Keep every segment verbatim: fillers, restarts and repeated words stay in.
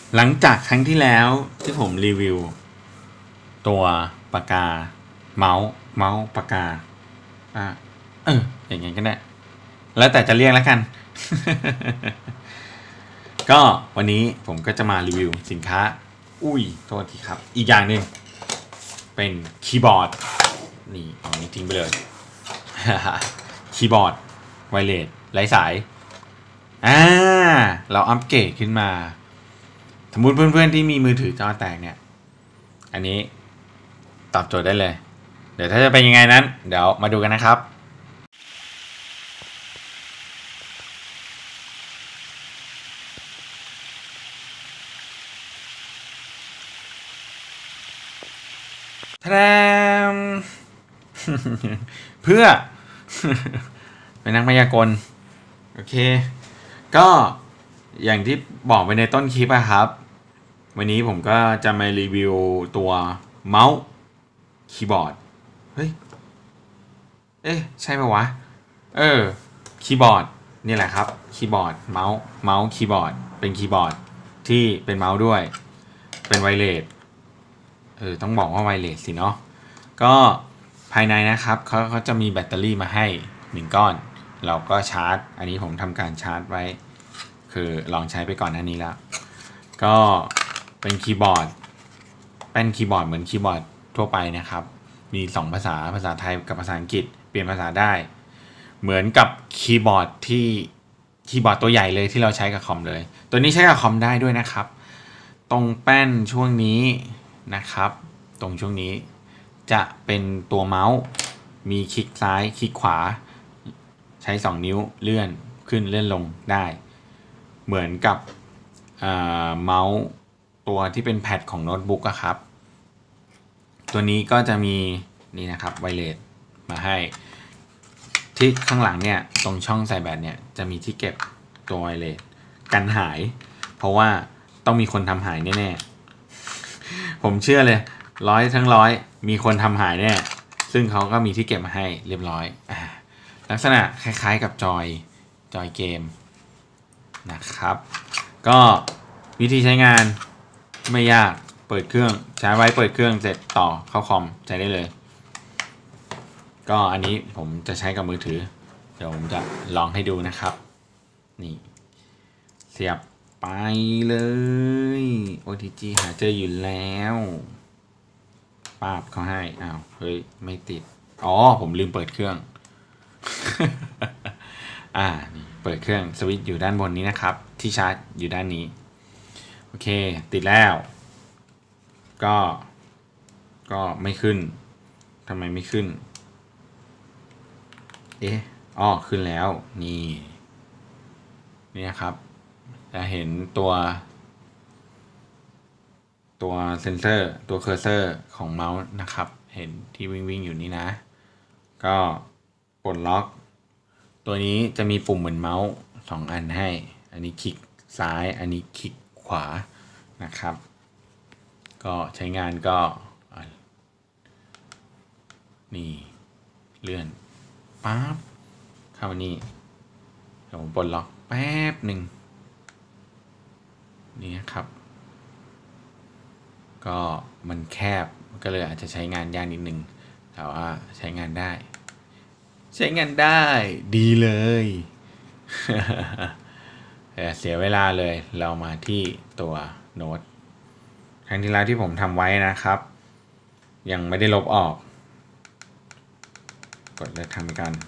หลังจากครั้งที่แล้วที่ผมรีวิวตัวปากกาเมาส์เมาส์ปากกาอ่ะเอออย่างงี้ก็ได้แล้วแต่จะเรียกแล้วกัน ก็วันนี้ผมก็จะมารีวิวสินค้าอุ้ยโทษทีครับอีกอย่างหนึ่งเป็นคีย์บอร์ดนี่เอานี้ทิ้งไปเลย คีย์บอร์ดไวเลสไร้สายอ่าเราอัปเกรดขึ้นมาสมมติเพื่อนๆที่มีมือถือจอแตกเนี่ยอันนี้ตอบโจทย์ได้เลยเดี๋ยวถ้าจะเป็นยังไงนั้นเดี๋ยวมาดูกันนะครับทรม เพื่อ เป็นนักมายากลโอเคก็อย่างที่บอกไปในต้นคลิปอะครับวันนี้ผมก็จะมารีวิวตัวเมาส์คีย์บอร์ดเฮ้ยเอ๊ะใช่ไหมวะเออคีย์บอร์ดนี่แหละครับคีย์บอร์ดเมาส์เมาส์คีย์บอร์ดเป็นคีย์บอร์ดที่เป็นเมาส์ด้วยเป็นไวเลสเออต้องบอกว่าไวเลสสิเนาะก็ภายในนะครับเขาเขาจะมีแบตเตอรี่มาให้หนึ่งก้อนเราก็ชาร์จอันนี้ผมทำการชาร์จไว้คือลองใช้ไปก่อนหน้านี้แล้วก็เป็นคีย์บอร์ดเป็นคีย์บอร์ดเหมือนคีย์บอร์ดทั่วไปนะครับมีสองภาษาภาษาไทยกับภาษาอังกฤษเปลี่ยนภาษาได้เหมือนกับคีย์บอร์ดที่คีย์บอร์ดตัวใหญ่เลยที่เราใช้กับคอมเลยตัวนี้ใช้กับคอมได้ด้วยนะครับตรงแป้นช่วงนี้นะครับตรงช่วงนี้จะเป็นตัวเมาส์มีคลิกซ้ายคลิกขวาใช้สองนิ้วเลื่อนขึ้นเลื่อนลงได้เหมือนกับเมาส์ตัวที่เป็นแพดของโน้ตบุ๊กอะครับตัวนี้ก็จะมีนี่นะครับไวเลสมาให้ที่ข้างหลังเนี่ยตรงช่องใส่แบตเนี่ยจะมีที่เก็บตัวไวเลสกันหายเพราะว่าต้องมีคนทำหายแน่ๆผมเชื่อเลยร้อยทั้งร้อยมีคนทำหายแน่ซึ่งเขาก็มีที่เก็บมาให้เรียบร้อยอ่าลักษณะคล้ายๆกับจอยจอยเกมนะครับก็วิธีใช้งานไม่ยากเปิดเครื่องใช้ไว้เปิดเครื่องเสร็จต่อเข้าคอมใช้ได้เลยก็อันนี้ผมจะใช้กับมือถือเดี๋ยวผมจะลองให้ดูนะครับนี่เสียบไปเลย โอ ที จี หาเจออยู่แล้วปาบเขาให้อ้าวเฮ้ยไม่ติดอ๋อผมลืมเปิดเครื่อง อ่านี่เปิดเครื่องสวิตช์อยู่ด้านบนนี้นะครับที่ชาร์จอยู่ด้านนี้โอเคติดแล้วก็ก็ไม่ขึ้นทำไมไม่ขึ้นเอ๊ะอ๋อขึ้นแล้วนี่นี่นะครับจะเห็นตัวตัวเซนเซอร์ตัวเคอร์เซอร์ของเมาส์นะครับเห็นที่วิ่งวิ่งอยู่นี่นะก็ปลดล็อกตัวนี้จะมีปุ่มเหมือนเมาส์สองอันให้อันนี้คลิกซ้ายอันนี้คลิกขวานะครับก็ใช้งานก็นี่เลื่อนปั๊บเข้ามานี่เดี๋ยวผมปลดล็อกแป๊บหนึ่งนี่นะครับก็มันแคบก็เลยอาจจะใช้งานยากนิดนึงแต่ว่าใช้งานได้ใช้งานได้ดีเลย แต่เสียเวลาเลยเรามาที่ตัวโน้ตครั้งที่แล้วที่ผมทำไว้นะครับยังไม่ได้ลบออกกดเลือกทำกัน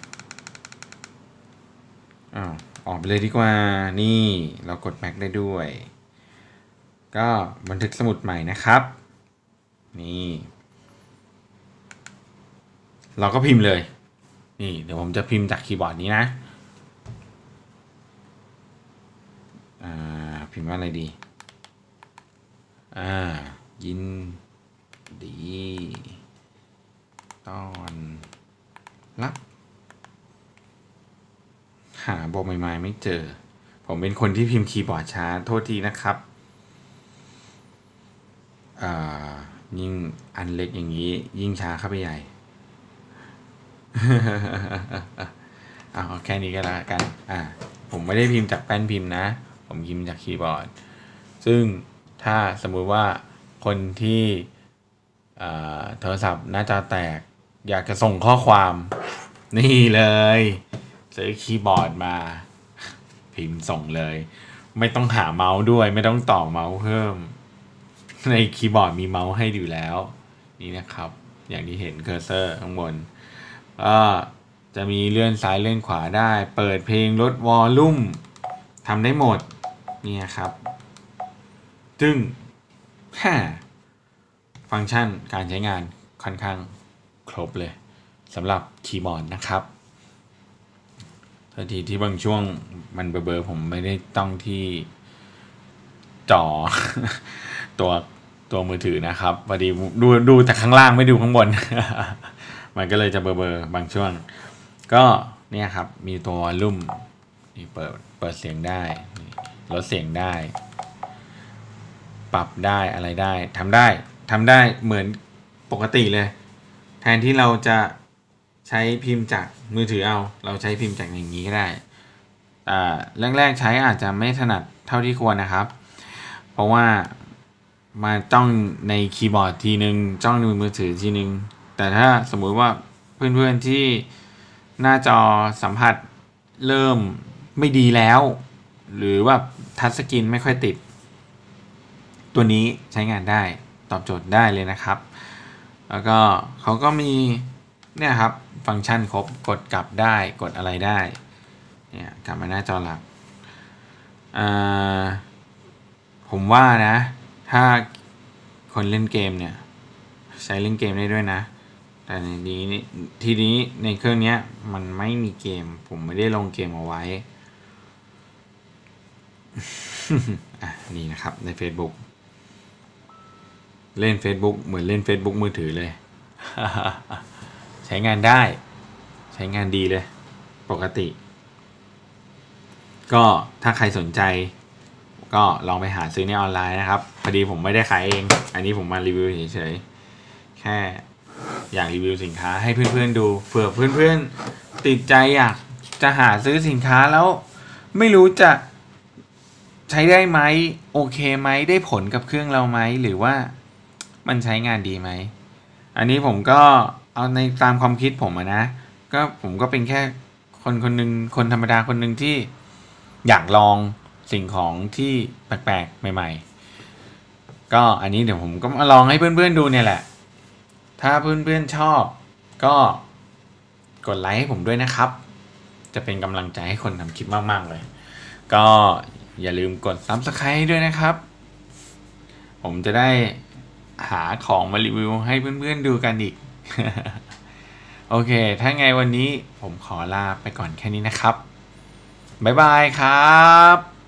อ้าวออกไปเลยดีกว่านี่เรากด Mac ได้ด้วยก็บันทึกสมุดใหม่นะครับนี่เราก็พิมพ์เลยนี่เดี๋ยวผมจะพิมพ์จากคีย์บอร์ดนี้นะอ่าพิมพ์ว่าอะไรดีอ่ายินดีต้อนรับหาโบใหม่ๆไม่เจอผมเป็นคนที่พิมพ์คีย์บอร์ดช้าโทษทีนะครับอ่ายิ่งอันเล็กอย่างนี้ยิ่งช้าเข้าไปใหญ่ เอาแค่นี้ก็แล้วกันอ่าผมไม่ได้พิมพ์จากแป้นพิมพ์นะผมพิมพ์จากคีย์บอร์ดซึ่งถ้าสมมุติว่าคนที่โทรศัพท์หน้าจอแตกอยากจะส่งข้อความนี่เลยซื้อคีย์บอร์ดมาพิมพ์ส่งเลยไม่ต้องหาเมาส์ด้วยไม่ต้องต่อเมาส์เพิ่มในคีย์บอร์ดมีเมาส์ให้อยู่แล้วนี่นะครับอย่างที่เห็นเคอร์เซอร์ข้างบนก็จะมีเลื่อนซ้ายเลื่อนขวาได้เปิดเพลงลดวอลลุ่มทำได้หมดนี่ครับซึ่งฮ่าฟังก์ชันการใช้งานค่อนข้างครบเลยสำหรับคีย์บอร์ดนะครับทันทีที่บางช่วงมันเบลอๆผมไม่ได้ต้องที่จอ ตัวตัวมือถือนะครับพอดีดูดูแต่ข้างล่างไม่ดูข้างบน มันก็เลยจะเบลอๆบางช่วงก็เนี่ยครับมีตัววอลลุ่มนี่เปิดเปิดเสียงได้ลดเสียงได้ปรับได้อะไรได้ทำได้ทำได้เหมือนปกติเลยแทนที่เราจะใช้พิมพ์จากมือถือเอาเราใช้พิมพ์จากอย่างนี้ก็ได้อ่าแรกๆใช้อาจจะไม่ถนัดเท่าที่ควรนะครับเพราะว่ามาจ้องในคีย์บอร์ดทีนึงจ้องในมือถือทีนึงแต่ถ้าสมมุติว่าเพื่อนๆที่หน้าจอสัมผัสเริ่มไม่ดีแล้วหรือว่าทัชสกรีนไม่ค่อยติดตัวนี้ใช้งานได้ตอบโจทย์ได้เลยนะครับแล้วก็เขาก็มีเนี่ยครับฟังก์ชันครบกดกลับได้กดอะไรได้เนี่ยกลับมาหน้าจอหลักผมว่านะถ้าคนเล่นเกมเนี่ยใช้เล่นเกมได้ด้วยนะแต่ในนี้ทีนี้ในเครื่องนี้มันไม่มีเกมผมไม่ได้ลงเกมเอาไว้ อ่ะนี่นะครับใน Facebook เล่น Facebook เหมือนเล่น Facebook มือถือเลย ใช้งานได้ใช้งานดีเลยปกติก็ถ้าใครสนใจก็ลองไปหาซื้อในออนไลน์นะครับพอดีผมไม่ได้ขายเองอันนี้ผมมารีวิวเฉยๆแค่อยากรีวิวสินค้าให้เพื่อนๆดูเผื่อเพื่อนๆติดใจอยากจะหาซื้อสินค้าแล้วไม่รู้จะใช้ได้ไหมโอเคไหมได้ผลกับเครื่องเราไหมหรือว่ามันใช้งานดีไหมอันนี้ผมก็เอาในตามความคิดผมนะก็ผมก็เป็นแค่คนคนหนึ่งคนธรรมดาคนหนึ่งที่อยากลองสิ่งของที่แปลกๆใหม่ๆก็อันนี้เดี๋ยวผมก็มาลองให้เพื่อนๆดูเนี่ยแหละถ้าเพื่อนๆชอบก็กดไลค์ให้ผมด้วยนะครับจะเป็นกำลังใจให้คนทำคลิปมากๆเลยก็อย่าลืมกด ซับสไครบ์ ด้วยนะครับผมจะได้หาของมารีวิวให้เพื่อนๆดูกันอีก โอเคถ้าไงวันนี้ผมขอลาไปก่อนแค่นี้นะครับบ๊ายบายครับ